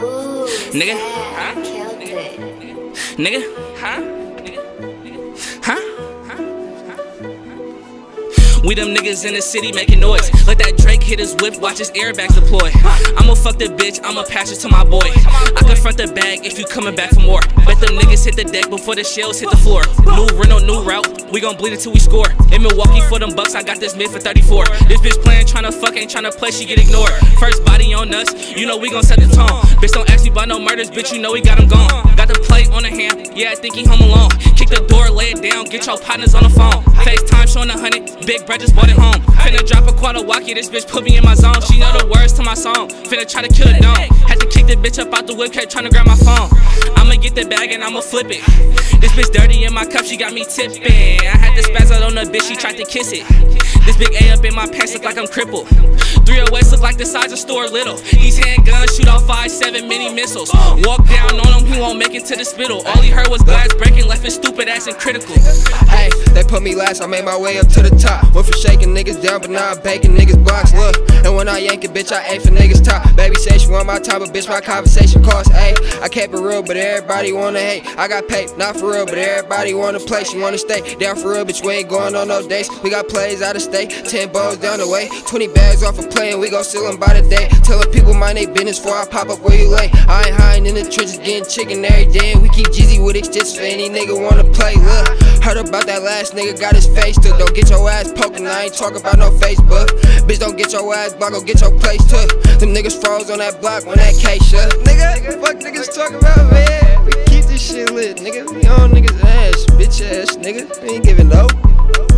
Nigga, huh? Killed it. Nigga, huh? Huh? We them niggas in the city making noise. Let that Drake hit his whip, watch his airbags deploy. I'ma fuck the bitch, I'ma pass it to my boy. I confront the bag if you coming back for more. Bet them niggas hit the deck before the shells hit the floor. New Renault, new route, we gon' bleed it till we score. In Milwaukee for them bucks, I got this mid for 34. This bitch playing, tryna fuck, ain't tryna play, she get ignored. First body on us, you know we gon' set the tone. Bitch don't ask me about no murders, bitch you know we got him gone. Got the plate on the hand, yeah I think he home alone. Kick the door, lay it down, get your partners on the phone. FaceTime showing 100, big bread just bought it home. Finna drop a quarter walkie, this bitch put me in my zone. She know the words to my song, finna try to kill the dome. Had to kick the bitch up out the whip, kept tryna grab my phone. I'ma get the bag and I'ma flip it. This bitch dirty in my cup, she got me tipping. I had to spaz out on the bitch, she tried to kiss it. This big A up in my pants look like I'm crippled. 308s look like the size of Stuart Little. These handguns shoot off 5.7 mini missiles. Walk down on him, he won't make it to the spittle. All he heard was glass breaking, left his stupid ass in critical. Hey, they put me last, I made my way up to the top. Went from shaking niggas down, but now I'm baking niggas blocks. Look, and when I yank it, bitch, I aim for niggas top. Baby say she want my time, but bitch, my conversation costs. Ayy, I kept it real, but everybody wanna hate. I got paid, not for real, but everybody wanna play. She wanna stay down for real, bitch, we ain't going on no dates. We got plays out of state, 10 balls down the way, 20 bags off of playing, we gon' steal them by the day. Telling people mind they business before I pop up where you lay. I ain't hiding in the trenches, getting chicken every day. We keep Jeezy with extensions for any nigga wanna play. Look, heard about that last nigga, got his face took. Don't get your ass poking, I ain't talking about no Facebook. Bitch, don't get your ass blocked, go get your place took. Them niggas froze on that block when that case shut. Nigga, fuck niggas talking about, man. We keep this shit lit, nigga. We on niggas ass, bitch ass nigga. We ain't giving no.